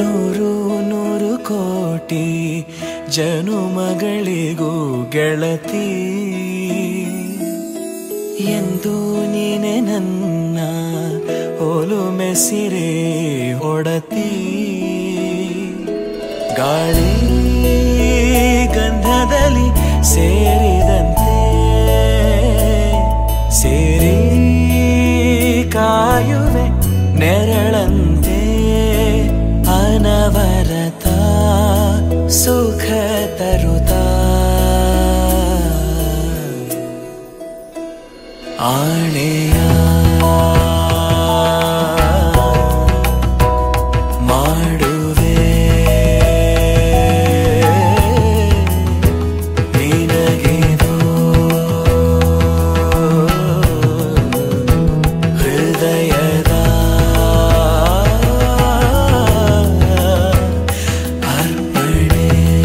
ನೂರು ನೂರು ಕೋಟಿ ಜನುಮಗಳಿಗೂ ಗೆಳತಿ ಎಂದು ನೀನೆ ನನ್ನ ಒಲುಮೆ ಸಿರೆ ಒಡತಿ ಗಾಳಿ ಗಂಧದಲ್ಲಿ ಸೇರಿದಂತೆ ಸೇರಿ ಕಾಯುವೆ ನೆರಳಂತೆ ಅನವರತ ಸುಖ ತರುತ್ತಾ ಆಣೆಯ ಮಾಡುವೆ ನಿನಗೆದು ಹೃದಯದ ಅರ್ಪಣೆ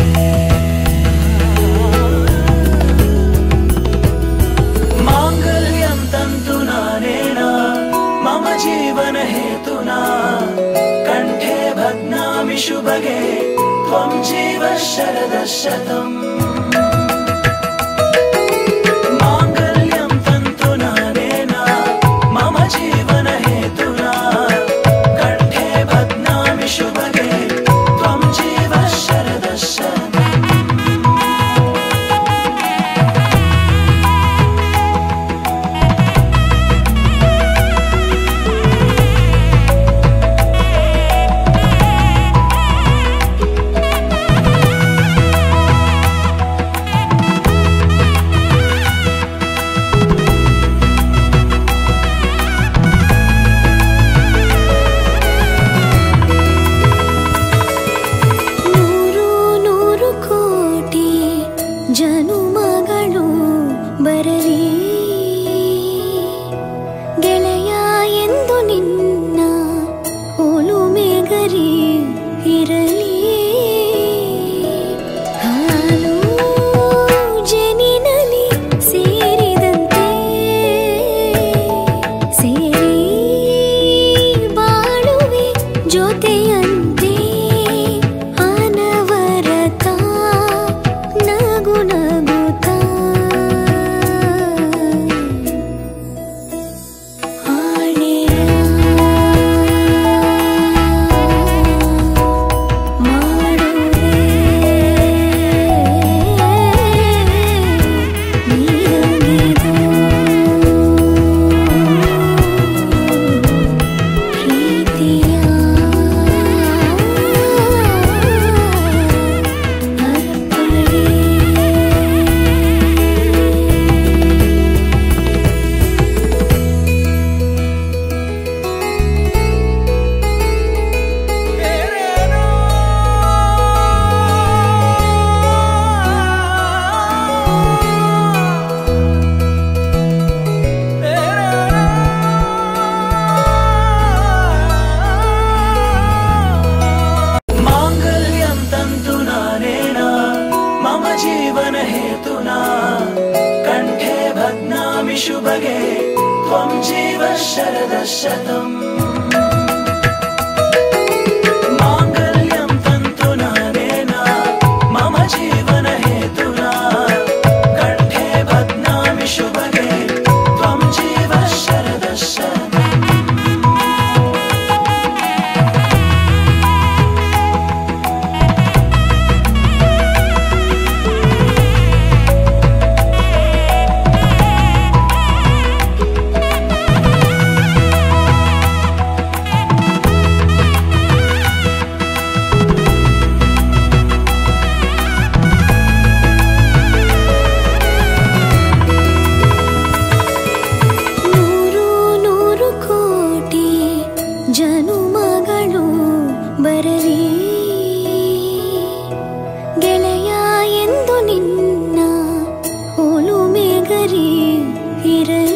ಮಾಂಗಲ್ಯಂ ತಂತು ನಾನೇನ ಮಮ ಜೀವನ ಹೇತುನಾ ಕಂಠೆ ಭಗ್ನಾಮಿ ಶುಭಗೆ ತ್ವಂ ಜೀವ ಶರದ ಶತಂ ಮಾಂಗಲ್ಯಂ ತಂತು ನಾನೇನ ಮಮ ಜೀವನ ಹೇತುನಾ ಕಂಠೆ ಭಗ್ನಾಮಿ ಶುಭಗೆ ತ್ವಂ ಜೀವ ಶರದ ಶತಂ ಜನುಮಗಳು ಬರಲಿ ಗೆಳೆಯ ಎಂದು ನಿನ್ನ ಒಲುಮೆ ಗರಿ ಇರಲಿ ಹಾಲು ಜನಿನಲಿ ಸೇರಿದಂತೆ ಸೇರಿ ಬಾಳುವೆ ಜೊತೆಯಂತೆ ಅನವರತ ನಗು ನಗುತ್ತಾ ಆಣೆಯ ಮಾಡುವೆ ನಿನಗೆದು ಪ್ರೀತಿಯ ಮಾಂಗಲ್ಯಂ ತಂತು ನಾನೇನ ಮಮ ಜೀವನ ಹೇತುನಾ ಕಂಠೆ ಭಗ್ನಾಮಿ ಶುಭಗೆ ತ್ವಂ ಜೀವ ಶರದ ಶತಂ ಮಾಂಗಲ್ಯಂ ತಂತು ನಾನೇನ ಮಮ ಜೀವನ ಹೇತುನಾ ಕಂಠೆ ಭಗ್ನಾಮಿ ಶುಭಗೆ ತ್ವಂ ಜೀವ ಶರದ ಶತಂ ನೂರು ನೂರು ಕೋಟಿ ಜನುಮಗಳು ಬರಲಿ ಗೆಳೆಯ ಎಂದು ನಿನ್ನ ಒಲುಮೆ ಗರಿ ಇರಲಿ